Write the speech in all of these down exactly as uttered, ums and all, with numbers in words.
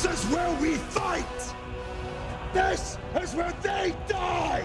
is where we fight! This is where they die!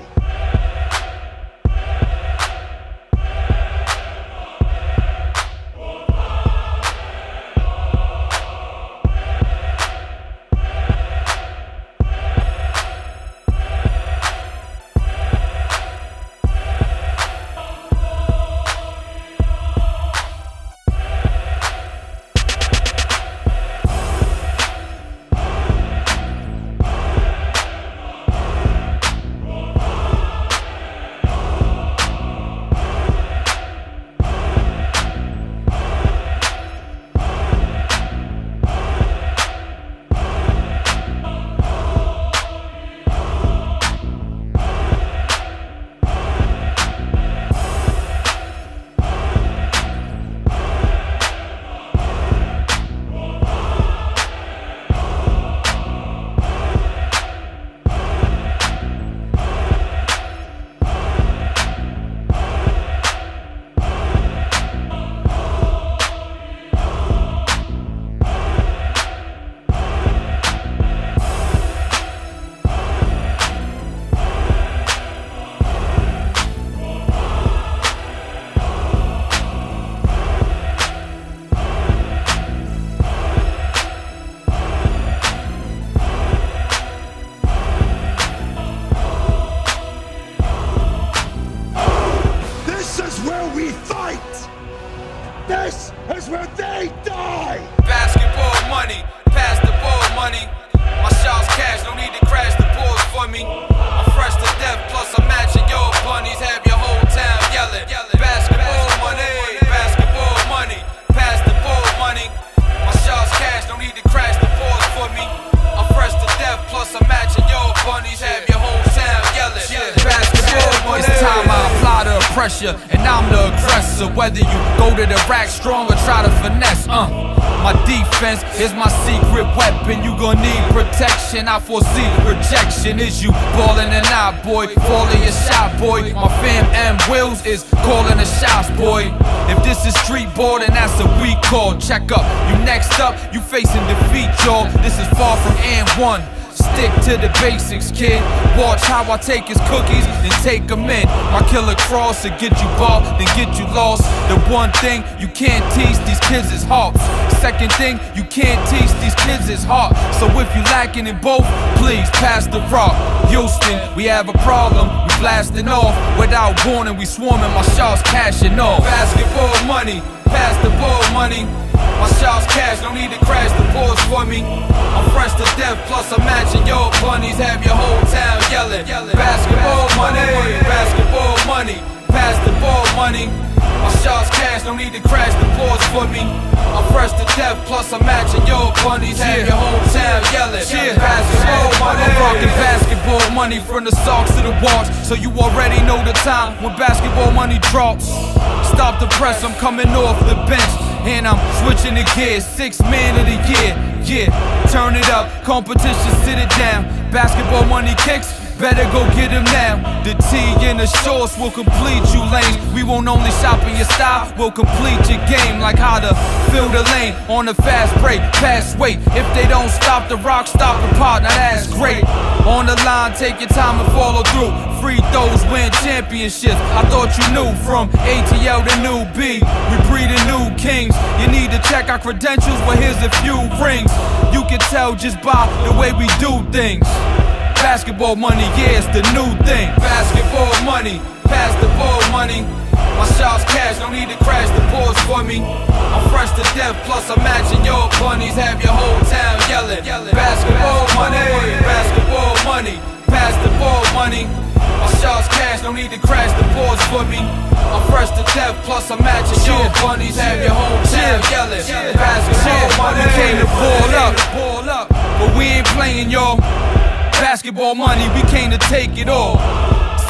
This is where they die! Basketball money, pass the ball money. My shots cash, no need to crash the balls for me. I'm fresh to death, plus I'm matching your bunnies. Have your whole town yelling. Basketball money, basketball money, pass the ball money. My shots cash, no need to crash the balls for me. I'm fresh to death, plus I'm matching your bunnies. Have your whole town yelling. Basketball money. It's time I apply the pressure, and I'm the aggressor. Whether you go to the rack strong or try to finesse, uh my defense is my secret weapon. You gon' need protection. I foresee rejection. Is you ballin' or not, boy? Falling your shot, boy. My fam and Wills is calling the shots, boy. If this is street ball, then that's a weak call. Check up. You next up. You facing defeat, y'all. This is far from and one. Stick to the basics, kid. Watch how I take his cookies, then take them in. My killer cross to get you bought, then get you lost. The one thing you can't teach these kids is hearts. Second thing you can't teach these kids is heart. So if you lacking in both, please pass the rock. Houston, we have a problem. We blasting off without warning. We swarming, my shots cashing off. Basketball money, pass the ball money. My shots cash, no need to crash the balls for me. I'm fresh to death, plus I'm matching your bunnies. Have your whole town yelling. Basketball money, basketball money, pass the ball money. My shots cash, no need to crash the balls for me. I'm fresh to death, plus I'm matching your bunnies. Have your whole town yelling. Basketball money. I'm rocking basketball money from the socks to the watch, so you already know the time when basketball money drops. Stop the press, I'm coming off the bench, and I'm switching the gears. Six man of the year, yeah. Turn it up, competition, sit it down. Basketball money kicks, better go get him now. The tee and the shorts will complete you lanes. We won't only shop in your style, we'll complete your game. Like how to fill the lane on a fast break, pass weight. If they don't stop the rock, stop the pot, now that's great. On the line, take your time and follow through. Free throws win championships. I thought you knew from A T L to New B. We breeding new kings. You need to check our credentials, well here's a few rings. You can tell just by the way we do things. Basketball money, yeah, it's the new thing. Basketball money, pass the ball money. My shots cash, no need to crash the balls for me. I'm fresh to death, plus I'm matching your bunnies. Have your whole town yelling. Basketball money, basketball money, pass the ball money. My shots cash, no need to crash the balls for me. I'm fresh to death, plus I'm matching your bunnies. Have your whole town yelling. Basketball money. We came to ball up, but we ain't playing, y'all. Basketball money, we came to take it all.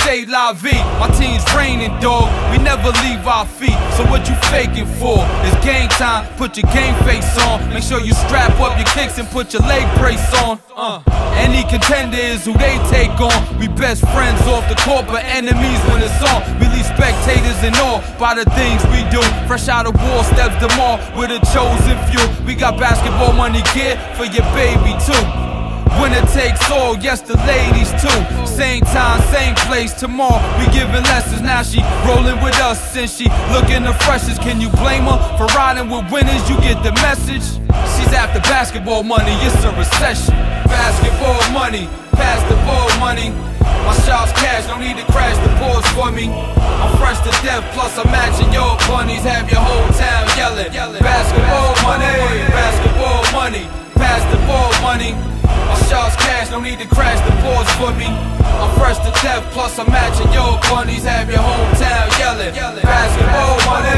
say la vie. My team's raining, dog, we never leave our feet. So what you faking for? It's game time, put your game face on. Make sure you strap up your kicks and put your leg brace on. uh. Any contender is who they take on. We best friends off the court, but enemies when it's on. We leave spectators in awe by the things we do. Fresh out of war, steps them all with a chosen few. We got basketball money gear for your baby too. Winner takes all, yes the ladies too. Same time, same place, tomorrow we giving lessons. Now she rolling with us and she looking the freshest. Can you blame her for riding with winners? You get the message. She's after basketball money, it's a recession. Basketball money, pass the ball money. My shots cash, no need to crash the boards for me. I'm fresh to death, plus I'm matching your bunnies. Have your whole town yelling, basketball money, basketball money, pass the ball money. My shots cash, no need to crash the boards for me. I'm fresh to death, plus I'm matching your bunnies. Have your whole town yelling, basketball money.